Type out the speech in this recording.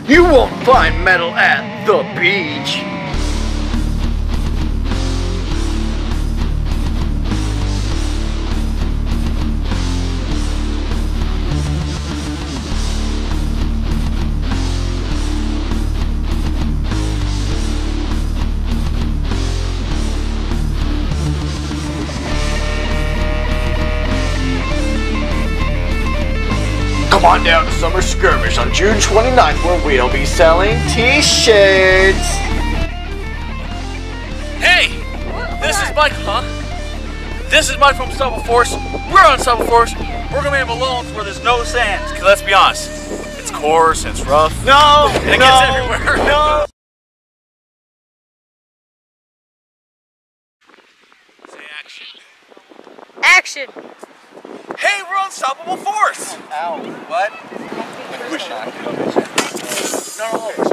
You won't find metal at the beach. Come on down to Summer Skirmish on June 29th where we'll be selling t-shirts. Hey! This is Mike, huh? This is Mike from Stubble Force. We're on Stubble Force. We're gonna be in balloons where there's no sand. Cause let's be honest, it's coarse, it's rough. No! And it gets everywhere. No! Say action. Action! Hey, we're on Unstoppable Force! Ow. What? No.